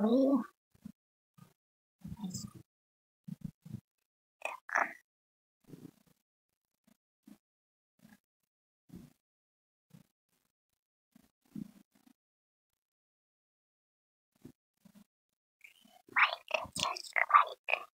впервые. Маленькая девочка, маленькая.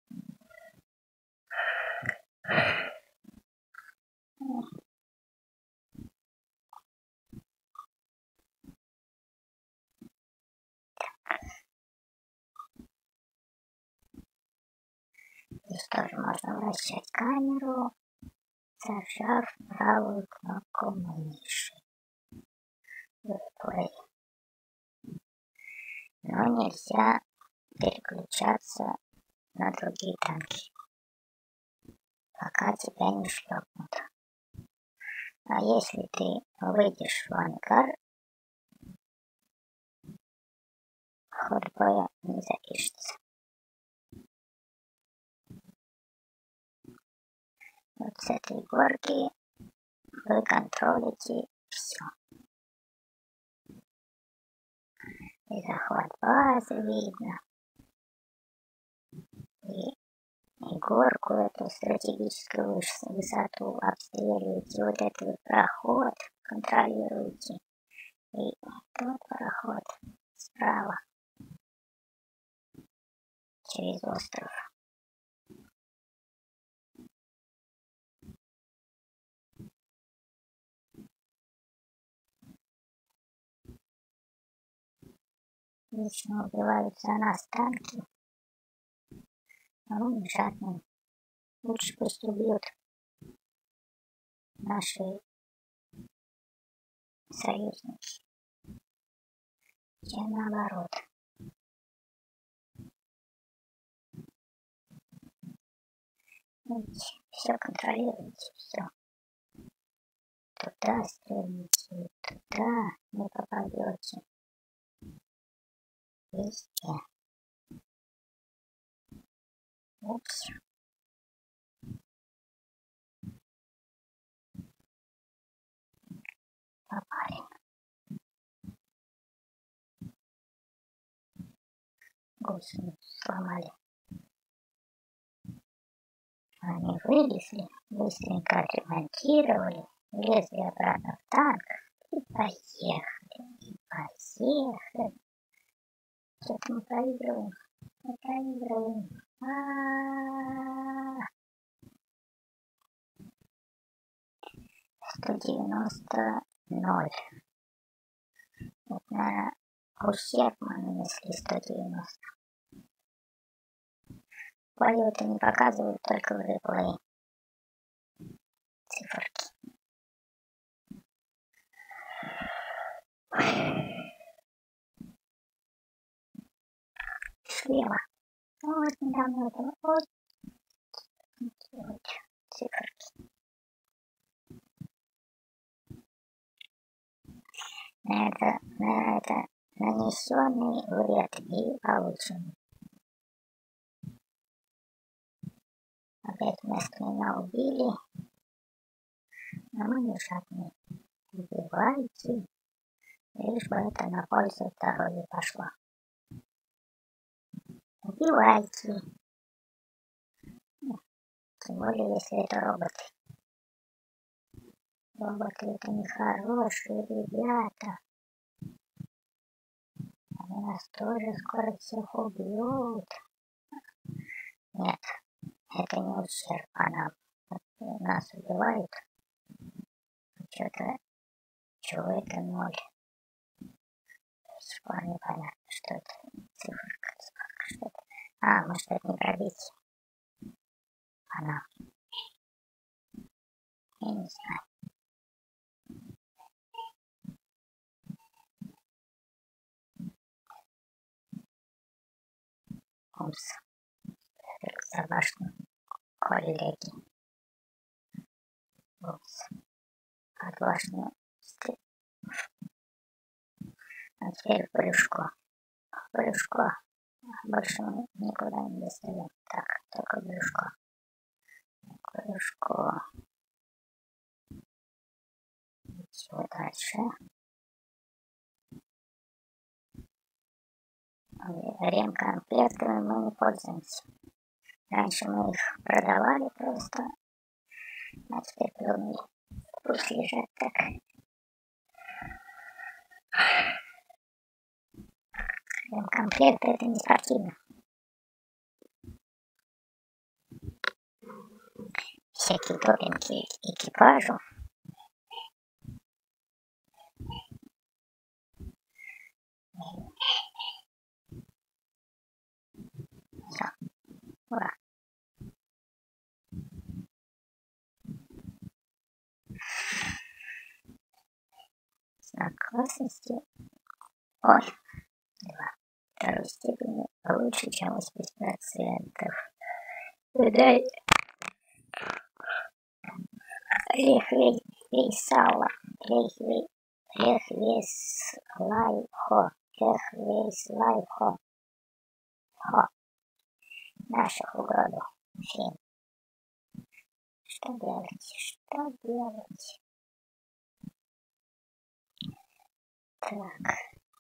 Здесь тоже можно вращать камеру, зажав правую кнопку мыши в Play. Но нельзя переключаться на другие танки, пока тебя не шлепнут. А если ты выйдешь в ангар, ход боя не запишется. Вот с этой горки вы контролите все. И захват базы видно, и горку эту стратегическую высоту обстреливаете, вот этот вот проход контролируете, и тот проход справа через остров. Лично убивают за нас танки, а мы не жадные. Лучше пусть убьют наши союзники, чем наоборот. Видите, все контролируете, все. Туда стреляйте, туда не попадете. Везде. Упс. Попали. Гусеницу сломали. Они вылезли, быстренько отремонтировали, влезли обратно в танк и поехали. Что-то мы проигрываем. 190-0. Вот, наверное, ущерб мы нанесли 190. Полеты не показывают, только в реплей циферки. Слева. Вот недавно это вот циферки. На это нанесенный вред и полученный. Опять вместо меня убили, но мы не жадные. Убивайте, лишь бы это на пользу здоровью пошло. Убивайте. Тем более, если это роботы. Роботы это нехорошие ребята. Они нас тоже скоро всех убьют. Нет, это не ущерб, а нам. Нас убивают. Чего это 0? До сих пор непонятно, что это. Циферка, что это. Может это не пробить. Она. Я не знаю. Упс. За башню коллеги. Упс. От башни. А теперь в брюшко. Больше мы никуда не достаем. Так, только брюшко. Чего дальше? ремкомплектами мы не пользуемся. Раньше мы их продавали просто, а теперь плюнули. Пусть лежат так. Ремкомплекты — это не спортивно. Всякие допинги экипажу. Все, ура. Знак классности. Ой, 2. Второй степени лучше, чем 80%. Дай Лехвейсала. Лехвейслайхо. Наших угроду. Всем. Что делать? Так.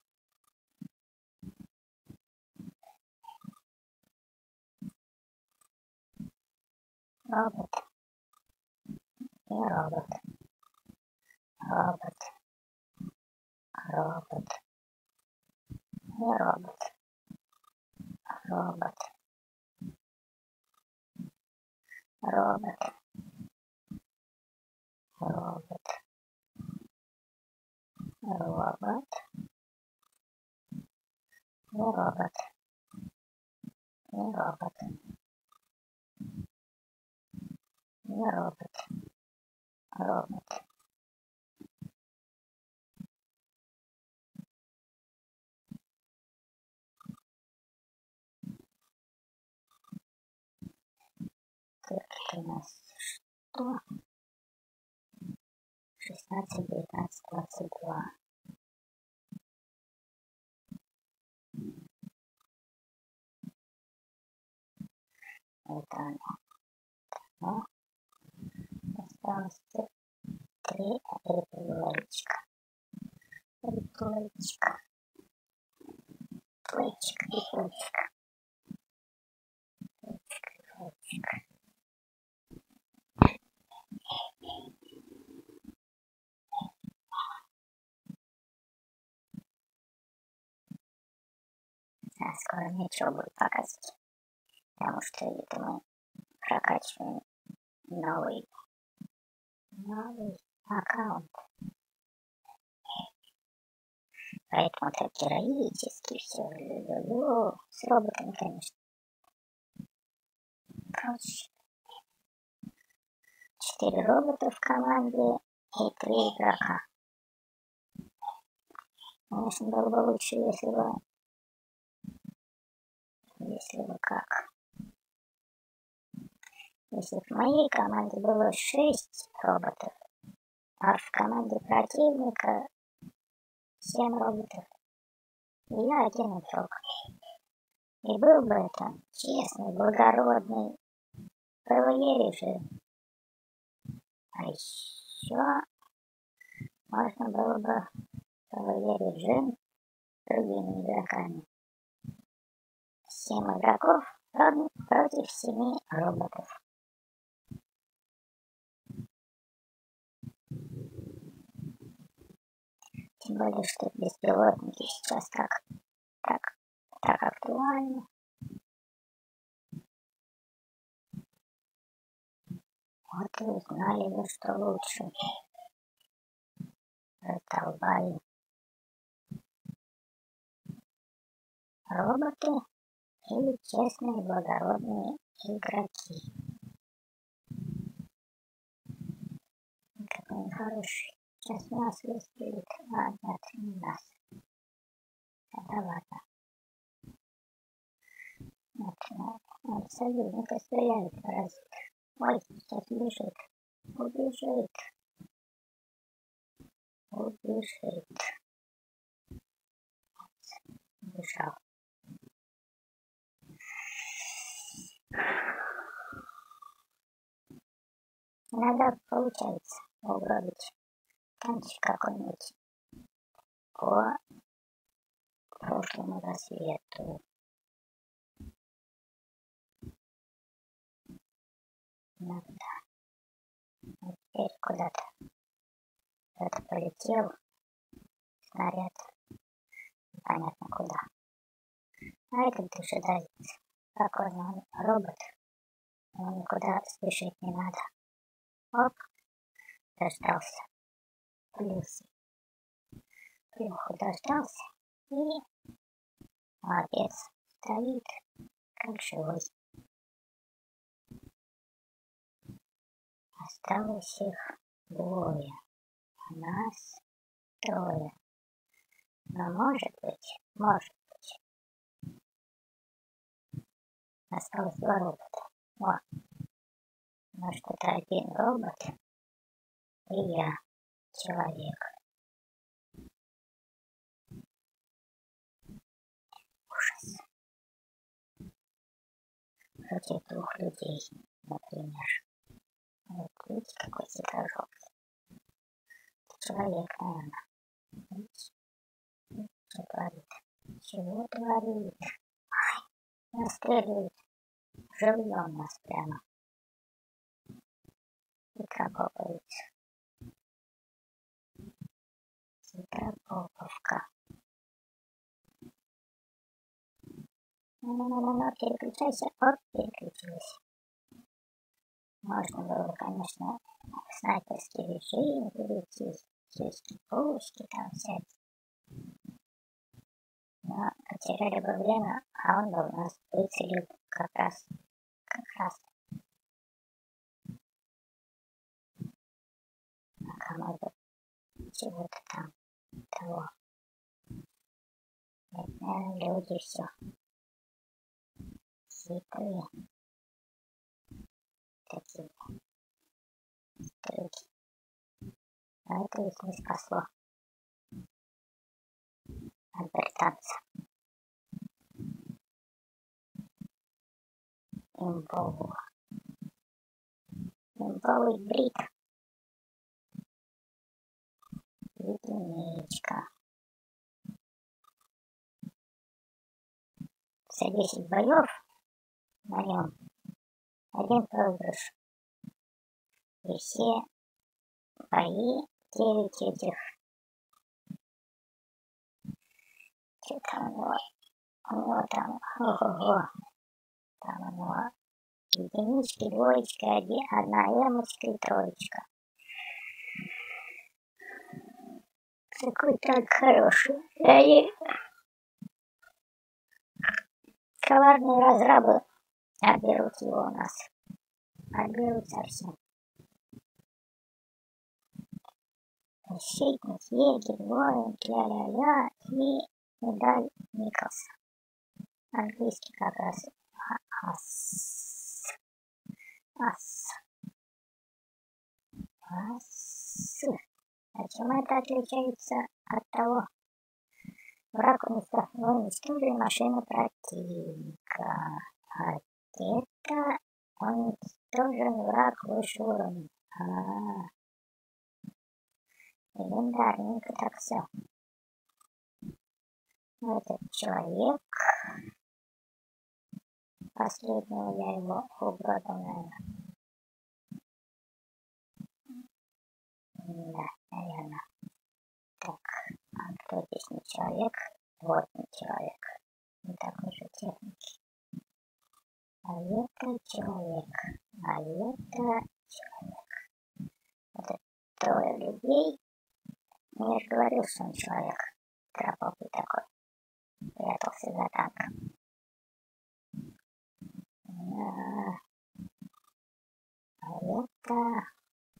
Робот. Не робот. Робот. Не робот. Робот. Не робот. Робот. Это у нас что? 16, 19, 22. Это оно. Осталось 3 реплечка. А скоро ничего будет показывать, потому что это мы прокачиваем новый аккаунт. Поэтому так героически все. С роботами, конечно. Короче, 4 робота в команде и 3 игрока. Конечно, было бы лучше, если бы как. Если в моей команде было 6 роботов, а в команде противника 7 роботов, и я один игрок. И был бы это честный, благородный ПВЕ режим. А еще можно было бы ПВЕ режим с другими игроками. 7 игроков против 7 роботов. Тем более, что беспилотники сейчас так актуальны. Вот и узнали вы, что лучше. Раздолбали. Роботы или честные, благородные игроки. Какой он хороший. Сейчас нас выстрелит. А, нет, не нас. Это ладно. Нет, он союзника стреляет, паразит. Ой, сейчас убежит. Убежал. Иногда получается угробить танчик какой-нибудь прошлому рассвету. Ну да. А теперь куда-то полетел снаряд. Непонятно куда. А этот дожидается. Какой он робот. Ему никуда спешить не надо. Оп, дождался. Плюху дождался. И молодец. Стоит, как живой. Осталось их двое. А нас трое. Но может быть, осталось два робота. О, может это один робот и я, человек. Ужас. Против двух людей, например. Вот видите, какой цветожок. Человек, наверное. Видите, что творит? Чего творит? Настреливает. Живьем нас прямо. Петропоповец. Петропоповка. Ну, переключайся. Оп, переключилась. Можно было, конечно, в снайперский режим перейти, пушки там взять. Но потеряли бы время, а он бы нас выцелил как раз. А может чего-то там того. Это, наверное, люди все хитрые. Такие стрелки. Но это их не спасло от британца. Имбовый брит. Единичка. За 10 боев на нем один проигрыш. И все бои 9 этих. Что там у него там, ого-го. Там у него единички, двоечка, одна эмочка и троечка. Какой так хороший. Они коварные разрабы отберут его у нас. Отберут совсем. Защитник, егерь, воин, ля-ля-ля и медаль Николса. Английский как раз ас. А чем это отличается от того? Враг уничтожил машину противника. А это уничтожен враг выше уровня. Легендарненько так все. Этот человек. Последнего я его убрал, наверное. Да, наверное. Так, а кто здесь не человек? Вот не человек. Не такой же техники. А это человек. Это трое людей. Я же говорил, что он человек. Тропопый такой. Прятался за танком. Да. А вот это.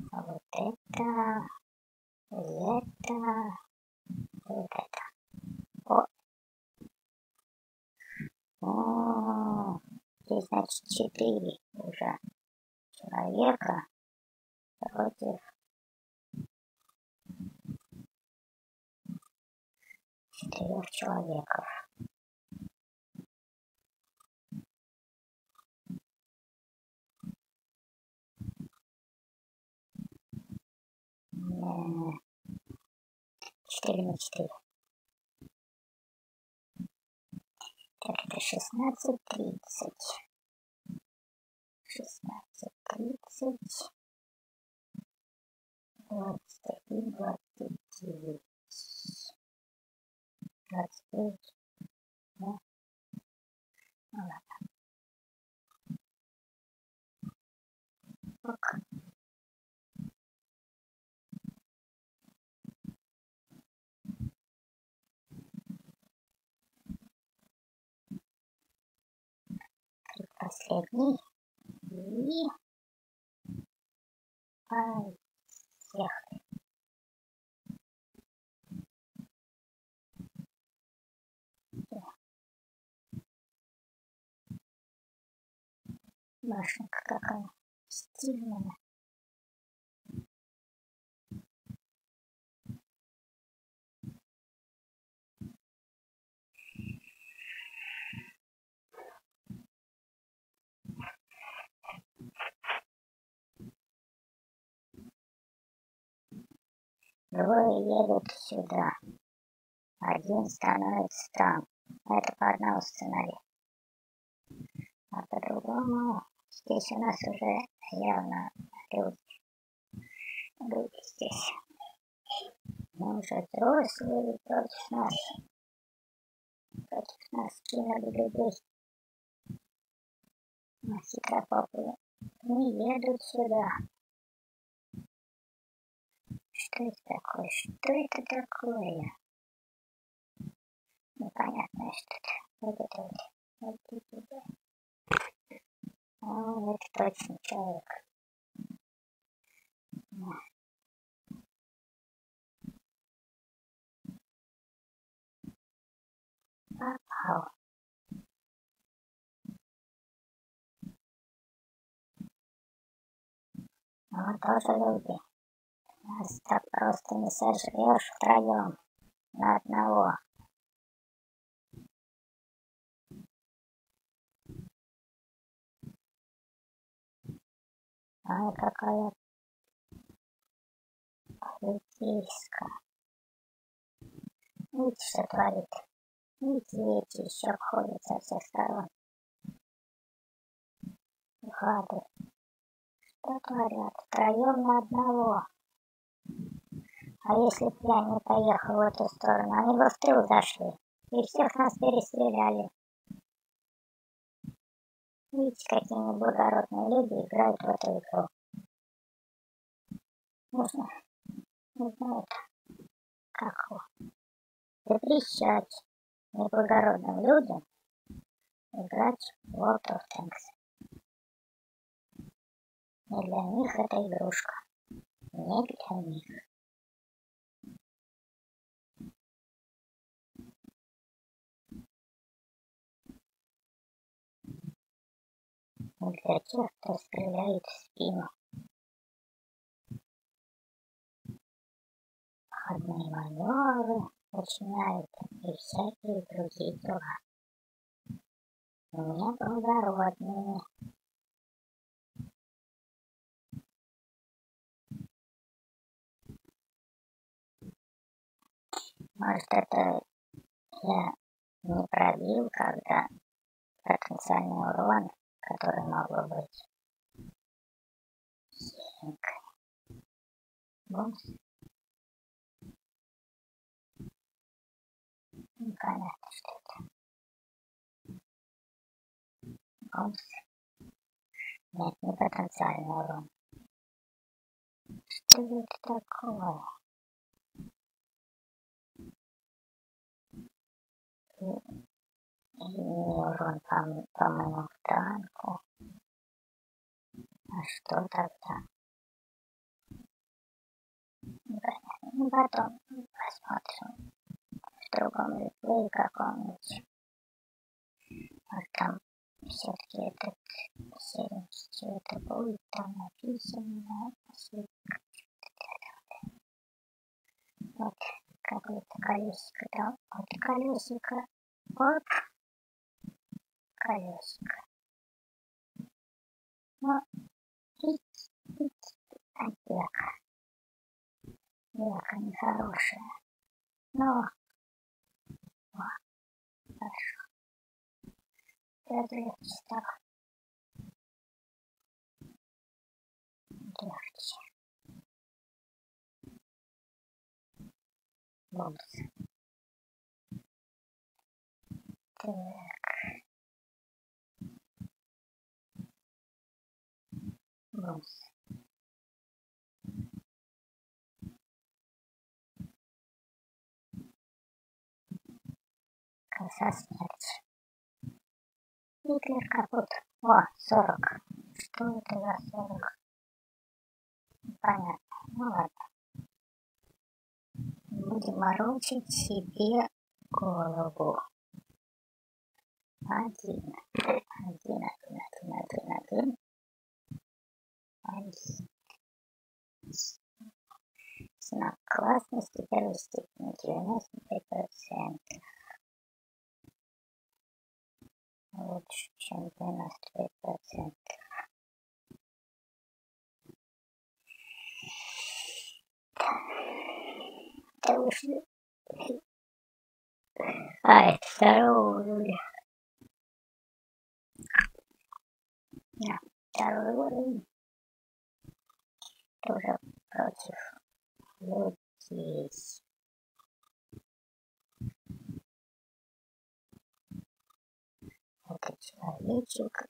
Вот это. О, здесь, значит, 4 уже человека против 4 человеков. Четыре на 4. Так, это 16:30. 16:30. 21, 29. 29. Да? Ну ладно. Ок. Последний. И поехали. Башенка какая стильная. Двое едут сюда. Один становится там. Это по одному сценарию. А по-другому здесь у нас уже явно люди здесь. Мы уже взрослые против нас. Против нас кинули людей. На хитропопы не едут сюда. Что это такое? Что это такое? Непонятное что-то. Вот это вот. Вот это вот. О, это точно человек. Попал. Мы тоже люди. Нас так просто не сожрешь втроем на одного. Ай, какая полицейска. Видите, что творит? Видите, эти еще обходят со всех сторон. Гады. Что творят? Втроем на одного. А если б я не поехал в эту сторону, они бы в тыл зашли. И всех нас перестреляли. Видите, какие неблагородные люди играют в эту игру. Нужно это, как его, запрещать неблагородным людям играть в World of Tanks. Не для них это игрушка. Не для них. Не для тех, кто стреляет в спину. Обходные маневры начинают и всякие другие дела. Неблагородные. Может, это я не пробил, когда потенциальный урон, который мог бы быть сильненько. Бумс. Непонятно, что это. Бумс. Нет, не потенциальный урон. Что это такое? И урон по моему танку. А что тогда? Непонятно. Ну, потом посмотрим в другом реплее каком-нибудь. Может, там все-таки этот 70 это будет там написано. Вот какое-то колесико там. Вот колесико. Вот колесико. Ну, опека. Века нехорошая. Но, хорошо. Сразу легче стало. Легче. Бомс. Так. Бомс. Коса смерти. Гитлер капут. О, 40. Что это за 40? Понятно. Ну ладно. Будем морочить себе голову. Один. Знак классности первой степени 95%. Лучше, чем 95%. Это вышли. Это 2 июля. Да, 2 уровень. Тоже против людей. Это человечек,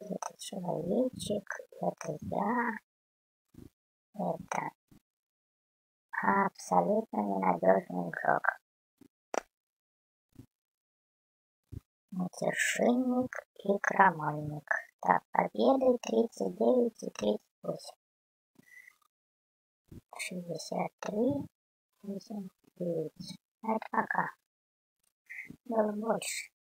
это я, это абсолютно ненадежный игрок. Матершинник и крамольник. Так, победы 39 и 38. 63, 89. Это пока. Было больше.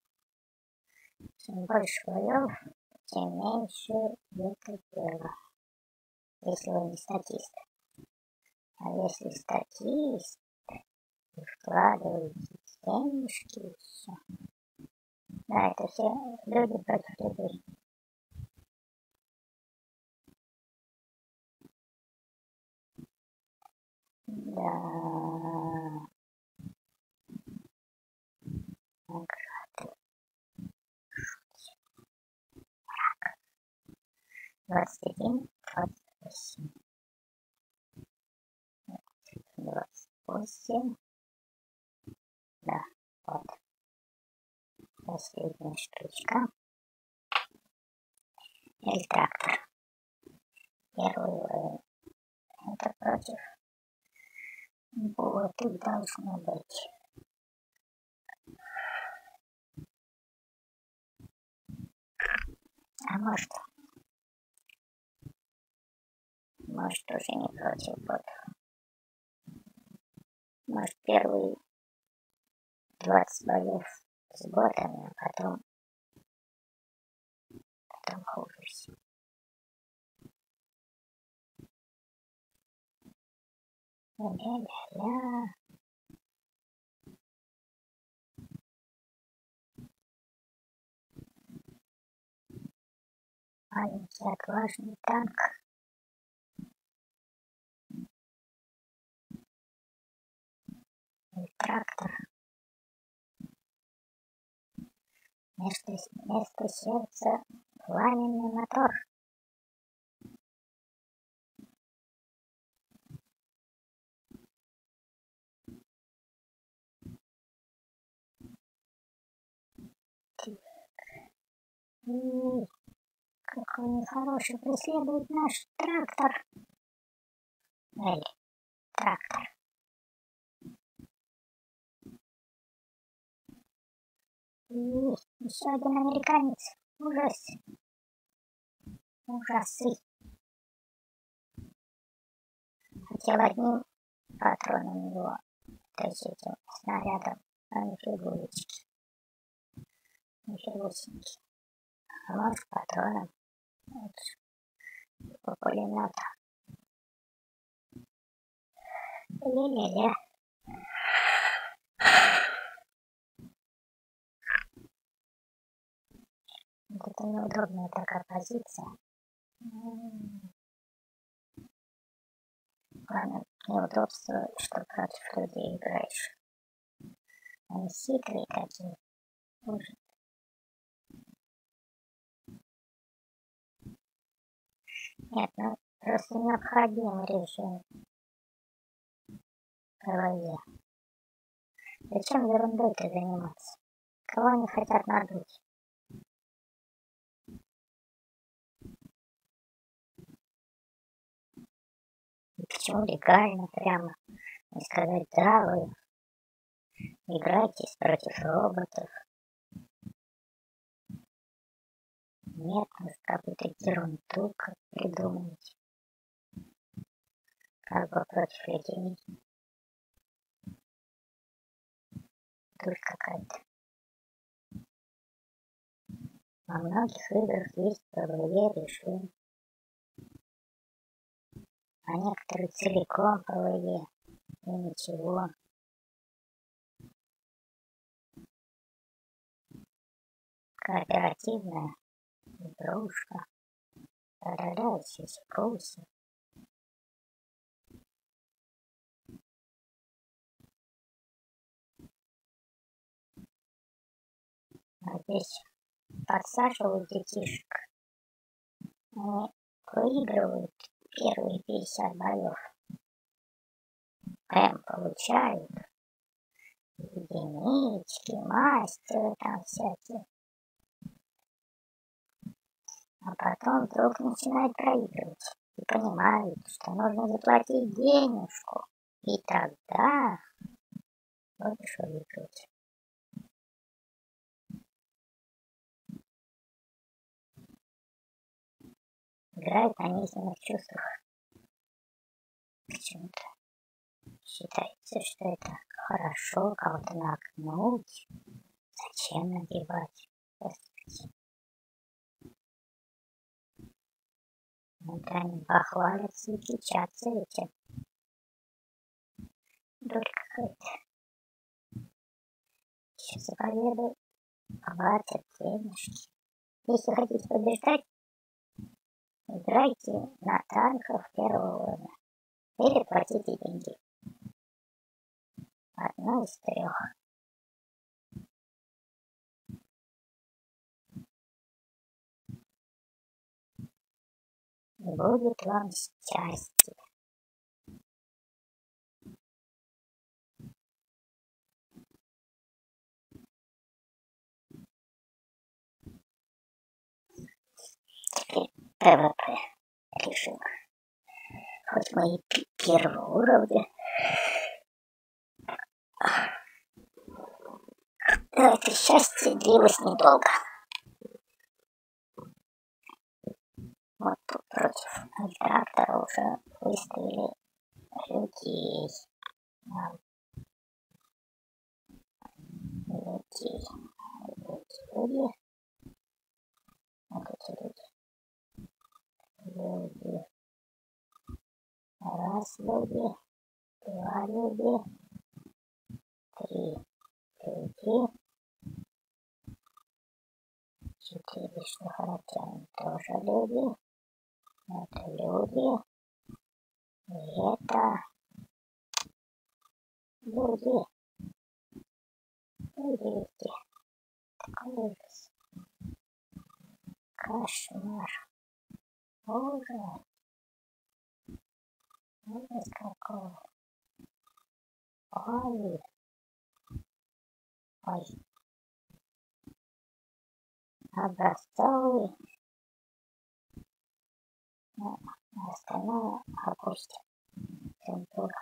Чем больше боев, тем меньше это дело. Если вы не статист. А если статист, вы вкладываете денежки и все. Да, это все люди против людей. Да. Награды. 21, 28. 28. Да, вот. Последняя штучка. Или трактор. Первый уровень. Это против. Вот и должно быть. А может уже не против ботов. Может первые 20 боев с ботами, а потом хуже все. Ля-ля-ля. Маленький отважный танк. И трактор. Вместо сердца пламенный мотор. Какой нехороший преследует наш трактор. Эй, трактор. Еще один американец. Ужас. Ужасы. Хотел одним патроном его, то есть этим снарядом, а не фигурочки. Не фигурочки. А может патроном. По пулемету. Ле-ле-ле. Это неудобная такая позиция. Главное, неудобство, что против людей играешь. Они хитрые такие. Ужас. Нет, ну просто необходимый режим в голове. Зачем ерундой-то заниматься? Кого они хотят надуть? И почему легально прямо не сказать: да, вы играетесь против роботов? Нет, нужно какую-то ерунду придумать. Как бы против людей. Дурь какая-то. Во многих играх есть ПВЕ режим, а некоторые целиком ПВЕ и ничего. Кооперативная игрушка, удаляющиеся пульсы. А здесь подсаживают детишек. Они выигрывают первые 50 боев. Прям получают единички, мастеры там всякие. А потом вдруг начинают проигрывать. И понимают, что нужно заплатить денежку. И тогда будешь выигрывать. Играют на низменных чувствах. Почему-то считается, что это хорошо кого-то нагнуть. Зачем нагибать? Господи. Вот они похвалятся и кичатся этим. Дурь какая-то. Еще за победу платят денежки. Если хотите побеждать, играйте на танках первого уровня. Или платите деньги. Одно из трех. И будет вам счастье. Теперь ПВП режим. Хоть мы и первого уровня. Но это счастье длилось недолго. Вот тут против альтернатора уже выставили людей. Люди. Вот эти люди. Люди. Раз люди. Два люди. Три люди. 4, что характерно, тоже люди. Это люди. И это люди. Люди. Такой ужас. Кошмар. Ужас. Ужас какой. Ой. Ой. Образцовый. Но остальное опустим. Цензура.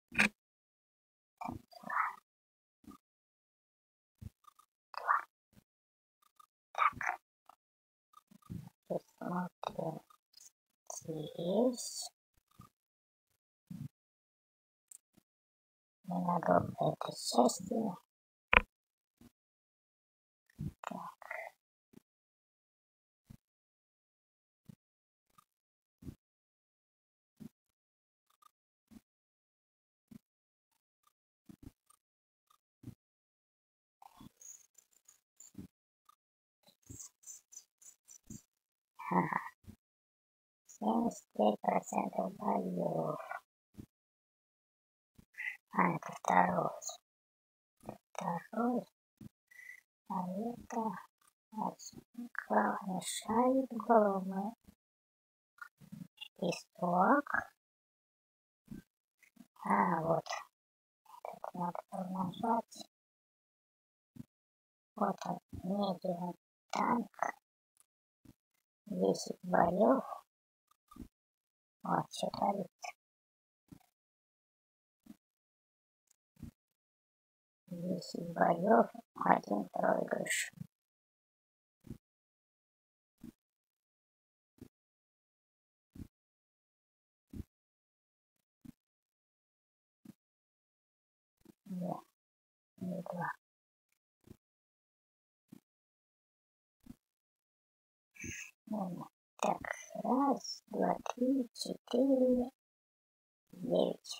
Так. Посмотрим здесь. Ненадолго это счастье. Так. Ага. 75% боев. А, это второй. Второй. А это один. Главное, шарит голову. листок. Вот. Это надо нажать. Вот он, медленный танк. 10 боев. Вот, что творится. 10 боев, 1 проигрыш. Нет, не 2. Так, 1, 2, 3, 4, 9.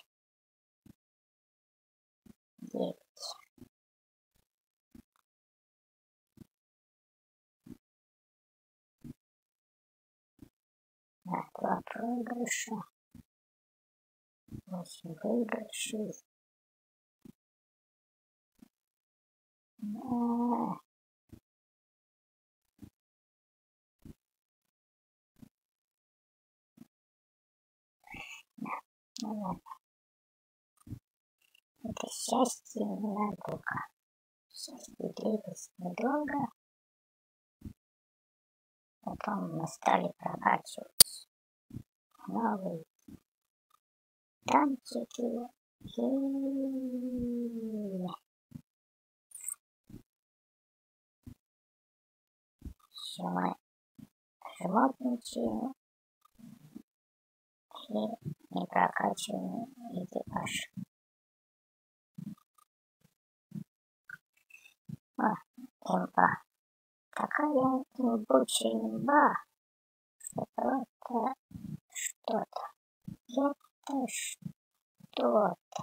9. Да, 2 проигрыша. 8 выигрышей. Это счастье ненадолго. Счастье длилось недолго. Потом мы стали прокачивать новые танчики. И еще мы животничаем и не прокачиваем экипаж. Имба. Такая имбучая имба, что просто что-то. Это что-то.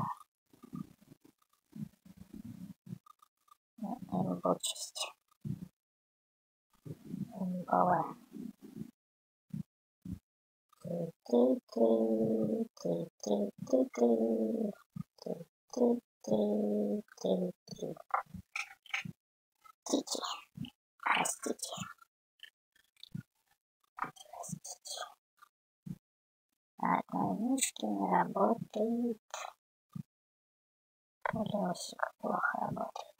Имбучесть. Имбовая. Простите. На одной мышке не работает. Колесик плохо работает.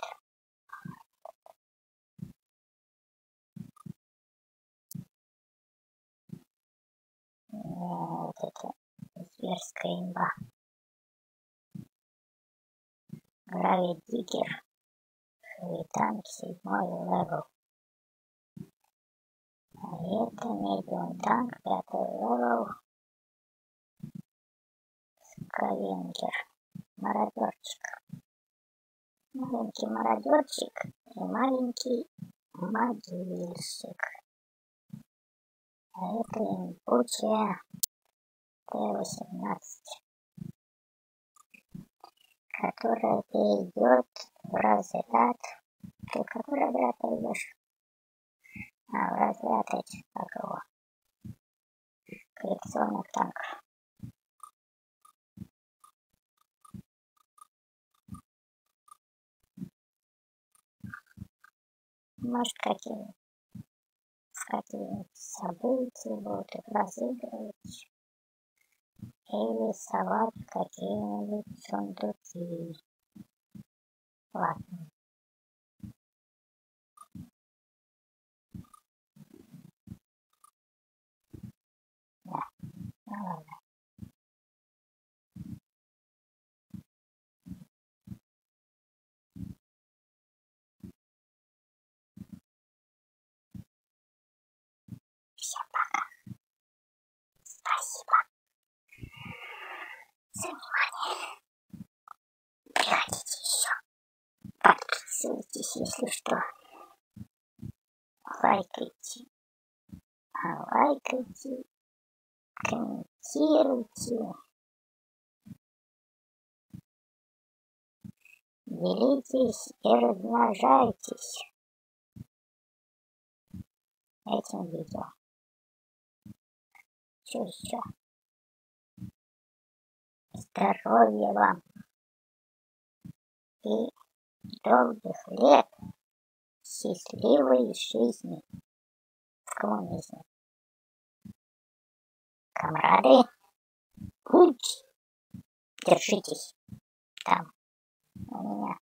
Вот это зверская имба. Гравидиггер. Танк 7-й левел. А это медиум танк 5-й левел. Скавенгер. Мародерчик. Маленький мародерчик и маленький могильщик. А это имбучая Т-18, которая перейдет в разряд. Ты в какой разряд перейдешь? В разряд этих, как его, коллекционных танков. Может, какие-нибудь события будут их разыгрывать и рисовать какие-нибудь сундуки. Ладно. Да, ну ладно. Всем пока. Спасибо за внимание. Приходите еще. Подписывайтесь, если что. Лайкайте. Лайкайте. Комментируйте. Делитесь и размножайтесь этим видео. Что еще? Здоровья вам и долгих лет счастливой жизни в коммунизме. Комрады, держитесь там у меня.